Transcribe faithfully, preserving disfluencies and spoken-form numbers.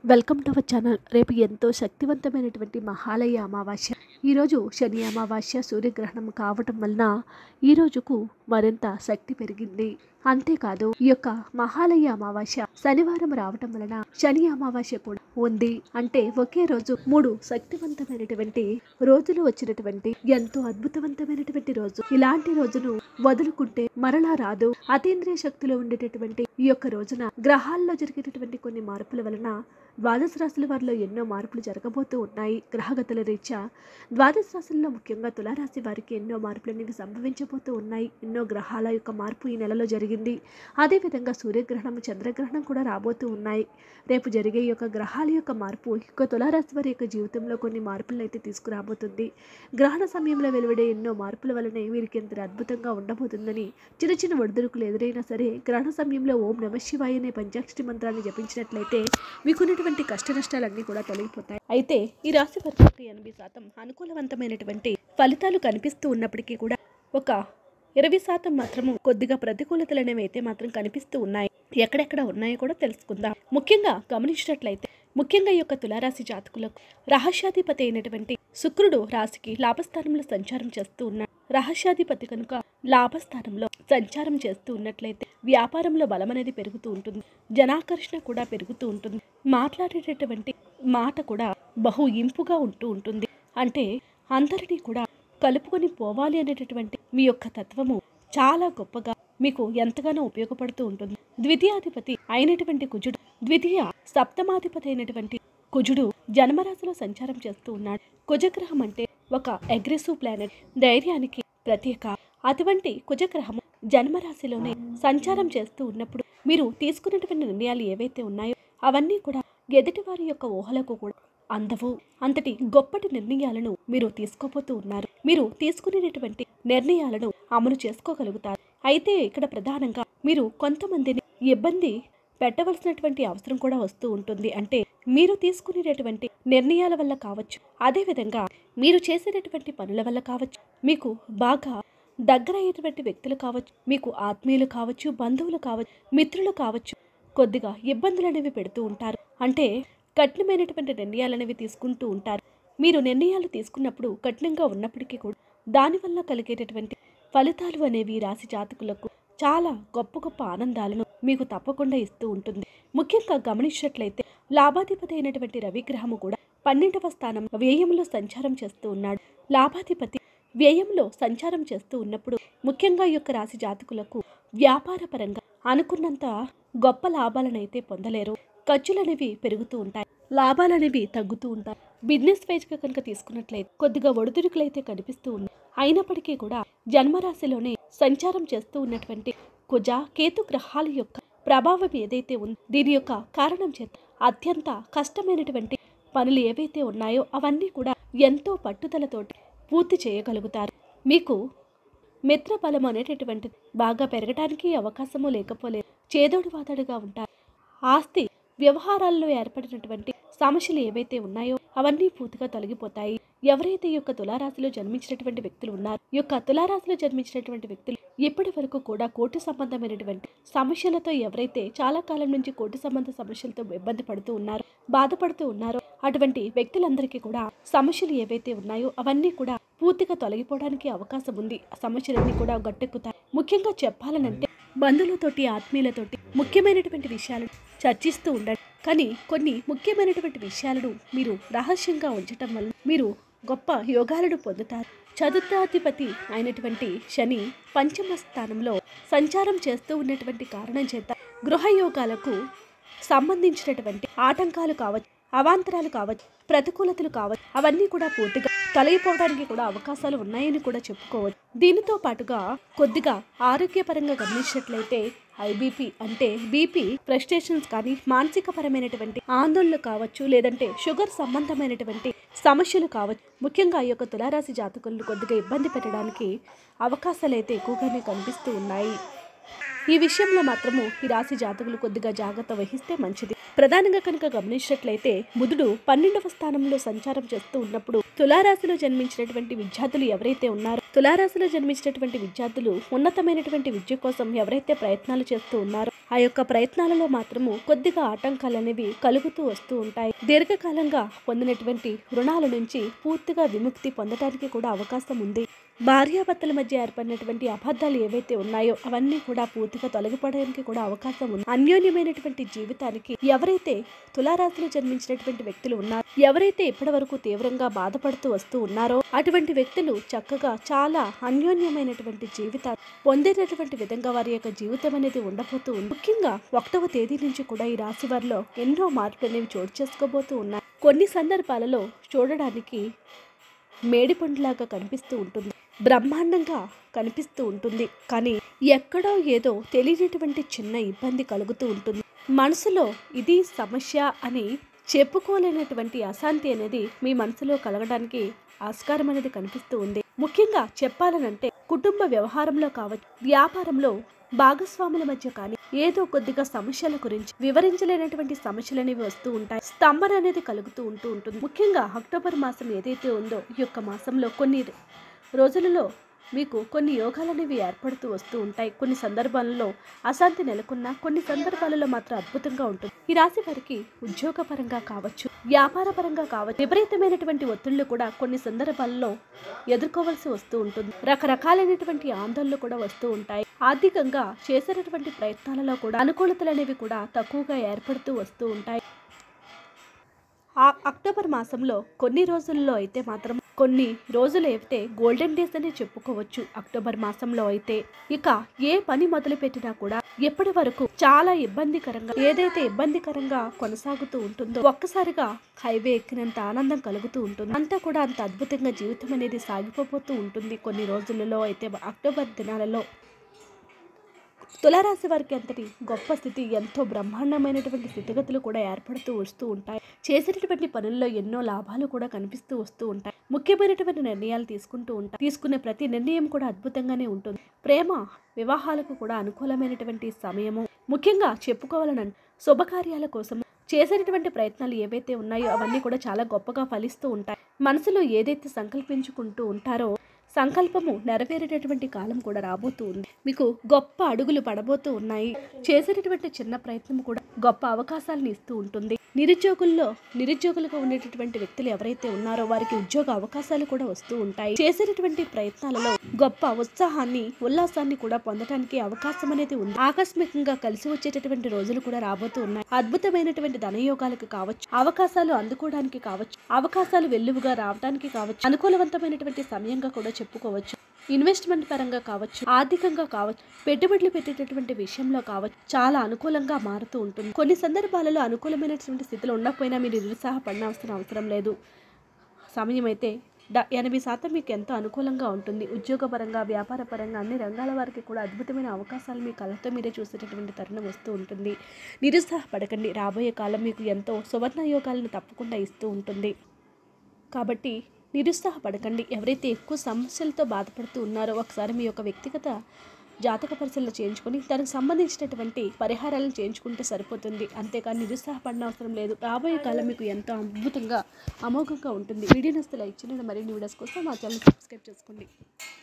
Welcome to our channel. రేపు ఎంతో శక్తివంతమైనటువంటి మహాలయ అమావాస్య. ఈరోజు శని అమావాస్య సూర్యగ్రహణం కావటం వలన ఈ రోజుకు మరింత శక్తి పెరిగింది. అంతేకాదు ఈ యొక్క మహాలయ అమావాస్య శనివారం రావటం వలన శని అమావాస్య కూడా ఉంది. అంటే ఒకే రోజు మూడు శక్తివంతమైనటువంటి రోజులు వచ్చినటువంటి ఎంతో అద్భుతవంతమైనటువంటి రోజు. ఇలాంటి రోజును వదులుకుంటే మరలా రాదు. అతీంద్రియ శక్తిలో ఉండేటటువంటి ఈ యొక్క రోజున గ్రహాల్లో జరిగేటటువంటి కొన్ని మార్పుల వలన ద్వాదశ రాశుల వారిలో ఎన్నో మార్పులు జరగబోతూ ఉన్నాయి. గ్రహగతుల రీత్యా ద్వాదశ రాశుల్లో ముఖ్యంగా తులారాశి వారికి ఎన్నో మార్పులు అనేవి సంభవించబోతూ ఉన్నాయి. ఎన్నో గ్రహాల యొక్క మార్పు ఈ నెలలో జరిగింది. అదేవిధంగా సూర్యగ్రహణం, చంద్రగ్రహణం కూడా రాబోతూ ఉన్నాయి. రేపు జరిగే ఈ యొక్క గ్రహాల యొక్క మార్పు యొక్క తులారాశి వారి యొక్క జీవితంలో కొన్ని మార్పులను అయితే తీసుకురాబోతుంది. గ్రహణ సమయంలో వెలువడే ఎన్నో మార్పుల వలనే వీరికి ఎంత అద్భుతంగా ఉండబోతుందని చిన్న చిన్న ఒడిదుడుకులు ఎదురైనా సరే గ్రహణ సమయంలో ఓం నమ శివాయ అనే పంచాక్షరి మంత్రాన్ని జపించినట్లయితే మీకున్నటువంటి కష్ట నష్టాలన్నీ కూడా తొలగిపోతాయి. అయితే ఈ రాశి వారికి ఎనభై శాతం అనుకూలవంతమైనటువంటి ఫలితాలు కనిపిస్తూ ఉన్నప్పటికీ కూడా ఒక ఇరవై శాతం మాత్రము కొద్దిగా ప్రతికూలతలు అనేవి అయితే మాత్రం కనిపిస్తూ ఉన్నాయి. ఎక్కడెక్కడ ఉన్నాయో కూడా తెలుసుకుందాం. ముఖ్యంగా గమనించినట్లయితే ముఖ్యంగా ఈ యొక్క తులారాశి జాతకులకు రహస్యాధిపతి అయినటువంటి శుక్రుడు రాశికి లాభస్థానంలో సంచారం చేస్తూ ఉన్నాడు. రహస్యాధిపతి కనుక లాభస్థానంలో సంచారం చేస్తూ ఉన్నట్లయితే వ్యాపారంలో బలం అనేది పెరుగుతూ ఉంటుంది. జనాకర్షణ కూడా పెరుగుతూ ఉంటుంది. మాట్లాడేటటువంటి మాట కూడా బహు ఇంపుగా ఉంటూ ఉంటుంది. అంటే అందరినీ కూడా కలుపుకొని పోవాలి అనేటటువంటి మీ యొక్క తత్వము చాలా గొప్పగా మీకు ఎంతగానో ఉపయోగపడుతూ ఉంటుంది. ద్వితీయాధిపతి అయినటువంటి కుజుడు, ద్వితీయ సప్తమాధిపతి అయినటువంటి కుజుడు జన్మరాశిలో సంచారం చేస్తూ ఉన్నాడు. కుజగ్రహం అంటే ఒక అగ్రెసివ్ ప్లానెట్, ధైర్యానికి ప్రత్యేక. అటువంటి కుజగ్రహం జన్మరాశిలోనే సంచారం చేస్తూ ఉన్నప్పుడు మీరు తీసుకున్నటువంటి నిర్ణయాలు ఏవైతే ఉన్నాయో అవన్నీ కూడా ఎదుటి వారి యొక్క ఊహలకు కూడా అందవు. అంతటి గొప్పటి నిర్ణయాలను మీరు తీసుకోబోతూ ఉన్నారు. మీరు తీసుకునేటటువంటి నిర్ణయాలను అమలు చేసుకోగలుగుతారు. అయితే ఇక్కడ ప్రధానంగా మీరు కొంతమందిని ఇబ్బంది పెట్టవలసినటువంటి అవసరం కూడా వస్తూ ఉంటుంది. అంటే మీరు తీసుకునేటటువంటి నిర్ణయాల వల్ల కావచ్చు, అదేవిధంగా మీరు చేసేటటువంటి పనుల వల్ల కావచ్చు, మీకు బాగా దగ్గర అయ్యేటువంటి వ్యక్తులు కావచ్చు, మీకు ఆత్మీయులు కావచ్చు, బంధువులు కావచ్చు, మిత్రులు కావచ్చు, కొద్దిగా ఇబ్బందులు అనేవి పెడుతూ ఉంటారు. అంటే కఠినమైనటువంటి నిర్ణయాలు అనేవి తీసుకుంటూ ఉంటారు. మీరు నిర్ణయాలు తీసుకున్నప్పుడు కఠినంగా ఉన్నప్పటికీ కూడా దానివల్ల కలిగేటటువంటి ఫలితాలు అనేవి రాశి జాతకులకు చాలా గొప్ప గొప్ప ఆనందాలను మీకు తప్పకుండా ఇస్తూ ఉంటుంది. ముఖ్యంగా గమనించినట్లయితే లాభాధిపతి అయినటువంటి రవిగ్రహము కూడా పన్నెండవ స్థానం వ్యయంలో సంచారం చేస్తూ ఉన్నాడు. లాభాధిపతి వ్యయంలో సంచారం చేస్తూ ఉన్నప్పుడు ముఖ్యంగా ఈ యొక్క రాశి జాతకులకు వ్యాపార పరంగా అనుకున్నంత గొప్ప లాభాలను అయితే పొందలేరు. ఖర్చులు అనేవి పెరుగుతూ ఉంటాయి, లాభాలు అనేవి తగ్గుతూ ఉంటాయి. బిజినెస్ వైజ్గా కనుక తీసుకున్నట్లయితే కొద్దిగా ఒడిదుడుకులు అయితే కనిపిస్తూ ఉన్నాయి. అయినప్పటికీ కూడా జన్మరాశిలోనే సంచారం చేస్తూ ఉన్నటువంటి కుజ కేతు గ్రహాల యొక్క ప్రభావం ఏదైతే ఉందో దీని యొక్క కారణం చేత అత్యంత కష్టమైనటువంటి పనులు ఏవైతే ఉన్నాయో అవన్నీ కూడా ఎంతో పట్టుదలతోటి పూర్తి చేయగలుగుతారు. మీకు మిత్రబలం అనేటటువంటిది బాగా పెరగడానికి అవకాశము లేకపోలేదు. చేదోడు వాదడుగా ఉంటారు. ఆస్తి వ్యవహారాల్లో ఏర్పడినటువంటి సమస్యలు ఏవైతే ఉన్నాయో అవన్నీ పూర్తిగా తొలగిపోతాయి. ఎవరైతే ఈ యొక్క తులారాశిలో జన్మించినటువంటి వ్యక్తులు ఉన్నారో ఈ యొక్క తులారాశిలో జన్మించినటువంటి వ్యక్తులు ఇప్పటి వరకు కూడా కోర్టు సంబంధమైనటువంటి సమస్యలతో ఎవరైతే చాలా కాలం నుంచి కోర్టు సంబంధ సమస్యలతో ఇబ్బంది పడుతూ ఉన్నారో, బాధపడుతూ ఉన్నారో అటువంటి వ్యక్తులందరికీ కూడా సమస్యలు ఏవైతే ఉన్నాయో అవన్నీ కూడా పూర్తిగా తొలగిపోవడానికి అవకాశం ఉంది. ఆ సమస్యలన్నీ కూడా గట్టెక్కుతాయి. ముఖ్యంగా చెప్పాలనంటే బంధువులతోటి, ఆత్మీయులతోటి ముఖ్యమైనటువంటి విషయాలను చర్చిస్తూ ఉండండి. కానీ కొన్ని ముఖ్యమైనటువంటి విషయాలను మీరు రహస్యంగా ఉంచటం వల్ల మీరు గొప్ప యోగాలను పొందుతారు. చతుర్థాధిపతి అయినటువంటి శని పంచమ స్థానంలో సంచారం చేస్తూ ఉన్నటువంటి కారణం చేత గృహయోగాలకు సంబంధించినటువంటి ఆటంకాలు కావచ్చు, అవాంతరాలు కావచ్చు, ప్రతికూలతలు కావచ్చు, అవన్నీ కూడా పూర్తిగా తొలగిపోవడానికి కూడా అవకాశాలు ఉన్నాయని కూడా చెప్పుకోవచ్చు. దీనితో పాటుగా కొద్దిగా ఆరోగ్యపరంగా గమనించినట్లయితే ఐబీపీ అంటే బీపీ ఫ్రస్ట్రేషన్స్ కానీ మానసిక పరమైనటువంటి ఆందోళనలు కావచ్చు, లేదంటే షుగర్ సంబంధమైనటువంటి సమస్యలు కావచ్చు. ముఖ్యంగా ఈ యొక్క తులారాశి జాతకులను కొద్దిగా ఇబ్బంది పెట్టడానికి అవకాశాలు అయితే ఎక్కువగానే కనిపిస్తూ ఉన్నాయి. ఈ విషయంలో మాత్రము ఈ రాశి జాతకులు కొద్దిగా జాగ్రత్త వహిస్తే మంచిది. ప్రధానంగా కనుక గమనించినట్లయితే బుధుడు పన్నెండవ స్థానంలో సంచారం చేస్తూ ఉన్నప్పుడు తులారాశిలో జన్మించినటువంటి విద్యార్థులు ఎవరైతే ఉన్నారో తులారాశిలో జన్మించినటువంటి విద్యార్థులు ఉన్నతమైనటువంటి విద్య కోసం ఎవరైతే ప్రయత్నాలు చేస్తూ ఉన్నారో ఆ యొక్క ప్రయత్నాలలో మాత్రము కొద్దిగా ఆటంకాలు అనేవి కలుగుతూ వస్తూ ఉంటాయి. దీర్ఘకాలంగా పొందినటువంటి రుణాల నుంచి పూర్తిగా విముక్తి పొందడానికి కూడా అవకాశం ఉంది. భార్యాభర్తల మధ్య ఏర్పడినటువంటి అబద్ధాలు ఏవైతే ఉన్నాయో అవన్నీ కూడా పూర్తిగా తొలగిపోవడానికి కూడా అవకాశం ఉంది. అన్యోన్యమైనటువంటి జీవితానికి ఎవరైతే తులారాశిలో జన్మించినటువంటి వ్యక్తులు ఉన్నారో, ఎవరైతే ఇప్పటి వరకు తీవ్రంగా బాధపడుతూ వస్తూ ఉన్నారో అటువంటి వ్యక్తులు చక్కగా చాలా అన్యోన్యమైనటువంటి జీవితాలు పొందేటటువంటి విధంగా వారి యొక్క జీవితం అనేది ఉండబోతూ ఉంది. ముఖ్యంగా ఒకటవ తేదీ నుంచి కూడా ఈ రాశి వారిలో ఎన్నో మార్పులు అనేవి చోటు చేసుకోబోతూ ఉన్నాయి. కొన్ని సందర్భాలలో చూడడానికి మేడిపండులాగా కనిపిస్తూ ఉంటుంది, బ్రహ్మాండంగా కనిపిస్తూ ఉంటుంది. కానీ ఎక్కడో ఏదో తెలియనటువంటి చిన్న ఇబ్బంది కలుగుతూ ఉంటుంది. మనసులో ఇది సమస్య అని చెప్పుకోలేనటువంటి అశాంతి అనేది మీ మనసులో కలగడానికి ఆస్కారం అనేది కనిపిస్తూ ఉంది. ముఖ్యంగా చెప్పాలనంటే కుటుంబ వ్యవహారంలో కావచ్చు, వ్యాపారంలో భాగస్వాముల మధ్య కానీ ఏదో కొద్దిగా సమస్యల గురించి వివరించలేనటువంటి సమస్యలు అనేవి వస్తూ ఉంటాయి. స్తంభన అనేది కలుగుతూ ఉంటూ ఉంటుంది. ముఖ్యంగా అక్టోబర్ మాసం ఏదైతే ఉందో ఈ యొక్క మాసంలో కొన్ని రోజులలో మీకు కొన్ని యోగాలు అనేవి ఏర్పడుతూ వస్తూ ఉంటాయి. కొన్ని సందర్భాలలో అశాంతి నెలకొన్నా కొన్ని సందర్భాలలో మాత్రం అద్భుతంగా ఉంటుంది. ఈ రాశి వారికి ఉద్యోగపరంగా కావచ్చు, వ్యాపార పరంగా కావచ్చు, విపరీతమైనటువంటి ఒత్తిళ్లు కూడా కొన్ని సందర్భాలలో ఎదుర్కోవాల్సి వస్తూ ఉంటుంది. రకరకాలైనటువంటి ఆందోళనలు కూడా వస్తూ ఉంటాయి. ఆర్థికంగా చేసేటటువంటి ప్రయత్నాలలో కూడా అనుకూలతలు అనేవి కూడా తక్కువగా ఏర్పడుతూ వస్తూ ఉంటాయి. ఆ అక్టోబర్ మాసంలో కొన్ని రోజుల్లో అయితే మాత్రం కొన్ని రోజులు అయితే గోల్డెన్ డేస్ అని చెప్పుకోవచ్చు. అక్టోబర్ మాసంలో అయితే ఇక ఏ పని మొదలు పెట్టినా కూడా ఎప్పటి వరకు చాలా ఇబ్బందికరంగా ఏదైతే ఇబ్బందికరంగా కొనసాగుతూ ఉంటుందో ఒక్కసారిగా హైవే ఎక్కినంత ఆనందం కలుగుతూ ఉంటుంది. అంతా కూడా అంత అద్భుతంగా జీవితం అనేది సాగిపోతూ ఉంటుంది. కొన్ని రోజులలో అయితే అక్టోబర్ దినాలలో తులారాశి వారికి అంతటి గొప్ప స్థితి, ఎంతో బ్రహ్మాండమైనటువంటి స్థితిగతులు కూడా ఏర్పడుతూ వస్తూ ఉంటాయి. చేసేటటువంటి పనుల్లో ఎన్నో లాభాలు కూడా కనిపిస్తూ వస్తూ ఉంటాయి. ముఖ్యమైనటువంటి నిర్ణయాలు తీసుకుంటూ ఉంటాయి. తీసుకునే ప్రతి నిర్ణయం కూడా అద్భుతంగానే ఉంటుంది. ప్రేమ వివాహాలకు కూడా అనుకూలమైనటువంటి సమయము. ముఖ్యంగా చెప్పుకోవాలనంటే శుభకార్యాల కోసం చేసేటటువంటి ప్రయత్నాలు ఏవైతే ఉన్నాయో అవన్నీ కూడా చాలా గొప్పగా ఫలిస్తూ ఉంటాయి. మనసులో ఏదైతే సంకల్పించుకుంటూ ఉంటారో సంకల్పము నెరవేరేటటువంటి కాలం కూడా రాబోతూ ఉంది. మీకు గొప్ప అడుగులు పడబోతూ ఉన్నాయి. చేసేటటువంటి చిన్న ప్రయత్నం కూడా గొప్ప అవకాశాలను ఇస్తూ ఉంటుంది. నిరుద్యోగుల్లో నిరుద్యోగులుగా ఉండేటటువంటి వ్యక్తులు ఎవరైతే ఉన్నారో వారికి ఉద్యోగ అవకాశాలు కూడా వస్తూ ఉంటాయి. చేసేటటువంటి ప్రయత్నాలలో గొప్ప ఉత్సాహాన్ని ఉల్లాసాన్ని కూడా పొందడానికి అవకాశం అనేది ఉంది. ఆకస్మికంగా కలిసి వచ్చేటటువంటి రోజులు కూడా రాబోతూ ఉన్నాయి. అద్భుతమైనటువంటి ధనయోగాలకు కావచ్చు, అవకాశాలు అందుకోవడానికి కావచ్చు, అవకాశాలు వెల్లువగా రావడానికి కావచ్చు, అనుకూలవంతమైనటువంటి సమయంగా కూడా చెప్పుకోవచ్చు. ఇన్వెస్ట్మెంట్ పరంగా కావచ్చు, ఆర్థికంగా కావచ్చు, పెట్టుబడులు పెట్టేటటువంటి విషయంలో కావచ్చు చాలా అనుకూలంగా మారుతూ ఉంటుంది. కొన్ని సందర్భాలలో అనుకూలమైనటువంటి స్థితిలో ఉండకపోయినా మీరు నిరుత్సాహపడిన అవసరం లేదు. సమయం అయితే ఎనభై శాతం మీకు ఎంతో అనుకూలంగా ఉంటుంది. ఉద్యోగపరంగా, వ్యాపార పరంగా అన్ని రంగాల వారికి కూడా అద్భుతమైన అవకాశాలు మీ కళ్ళతో మీరే చూసేటటువంటి తరుణం వస్తూ ఉంటుంది. నిరుత్సాహపడకండి. రాబోయే కాలం మీకు ఎంతో సువర్ణ యోగాలను తప్పకుండా ఇస్తూ ఉంటుంది. కాబట్టి నిరుత్సాహపడకండి. ఎవరైతే ఎక్కువ సమస్యలతో బాధపడుతూ ఉన్నారో ఒకసారి మీ యొక్క వ్యక్తిగత జాతక పరిశీలన చేయించుకొని దానికి సంబంధించినటువంటి పరిహారాలను చేయించుకుంటే సరిపోతుంది. అంతేకాని నిరుత్సాహపడిన అవసరం లేదు. రాబోయే కాలం మీకు ఎంతో అద్భుతంగా అమోఘంగా ఉంటుంది. వీడియో నచ్చితే లైక్ చేయండి. మరిన్ని వీడియోస్ కోసం మా ఛానల్ సబ్స్క్రైబ్ చేసుకోండి.